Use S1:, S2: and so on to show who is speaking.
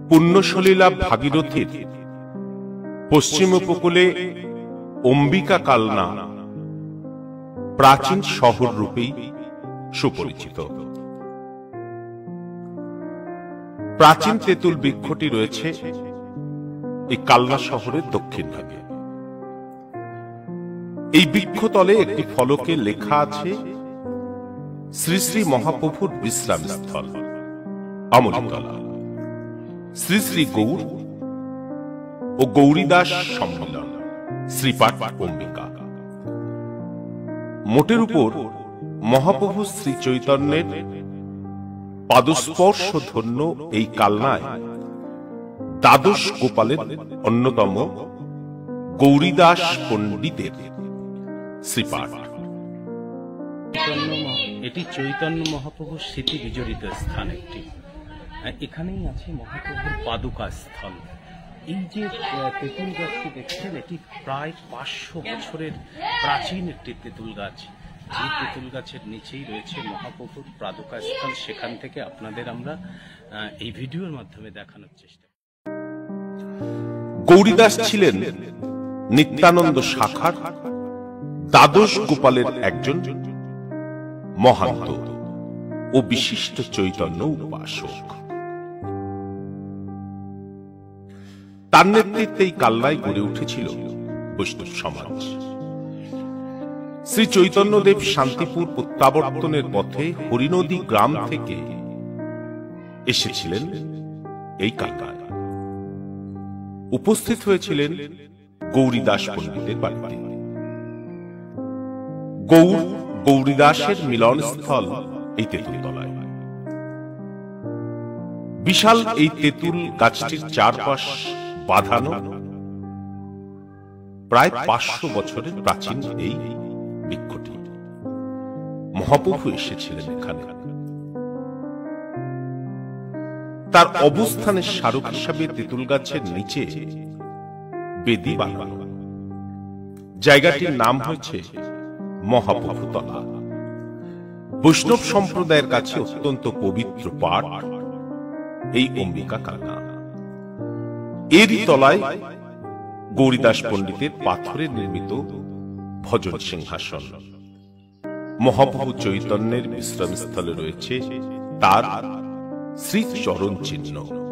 S1: পুণ্যসলীলা ভাগীরথীর পশ্চিম উপকূলে অম্বিকা কালনা প্রাচীন শহর রূপেই সুপরিচিত। প্রাচীন তেঁতুল বৃক্ষটি রয়েছে এই কালনা শহরের দক্ষিণ ভাগে। এই বৃক্ষতলে একটি ফলকে লেখা আছে শ্রী শ্রী মহাপ্রভুর বিশ্রাম স্থল অমৃতলা, শ্রী শ্রী গৌর ও গৌরীদাস সম্মিলন, শ্রীপাঠ অম্বিকা। মোটের উপর মহাপ্রভু শ্রী চৈতন্যের পাদস্পর্শ ধন্য এই কালনায় দ্বাদশ গোপালের অন্যতম গৌরীদাস পণ্ডিতের শ্রীপাঠ।
S2: এটি চৈতন্য মহাপ্রভুর স্মৃতি বিজড়িত স্থান একটি। এখানেই আছে মহাপ্রভুর পাদুকা স্থল। এই যে তেঁতুল গাছটি দেখছেন, এটি প্রায় 500 বছরের প্রাচীন একটি তেঁতুল গাছ। এই তেঁতুল গাছের নিচেই রয়েছে মহাপ্রভুর পাদুকা স্থল। সেখান থেকে আপনাদের আমরা এই ভিডিওর মাধ্যমে দেখানোর চেষ্টা।
S1: গৌরীদাস ছিলেন নিত্যানন্দ শাখার দ্বাদশ গোপালের একজন মহান্ত ও বিশিষ্ট চৈতন্য উপাসক। তার নেতৃত্বে এই কালনায় গড়ে উঠেছিল বৈষ্ণব সমাজ। শ্রী চৈতন্যদেব শান্তিপুর প্রত্যাবর্তনের পথে হরিনদী গ্রাম থেকে এসেছিলেন এই কালনায়। উপস্থিত হয়েছিলেন গৌরীদাস পণ্ডিতের বাড়িতে। গৌরীদাসের মিলনস্থল এই তেঁতুল তলায়। বিশাল এই তেঁতুল গাছটির চারপাশ বাঁধানো প্রায় 500 বছরের প্রাচীন এই বৃক্ষটি। মহাপ্রভু এসেছিলেন এখানে। তার অবস্থানের স্মারক হিসাবে তেঁতুল গাছের নিচে বেদি বানানো। জায়গাটির নাম হয়েছে মহাপ্রভু তলা। বৈষ্ণব সম্প্রদায়ের কাছে অত্যন্ত পবিত্র পাঠ এই অম্বিকা কালনা। এরই তলায় গৌরীদাস পণ্ডিতের পাথরের নির্মিত ভজন সিংহাসন। মহাপ্রভু চৈতন্যের বিশ্রামস্থলে রয়েছে তার শ্রীচরণ চিহ্ন।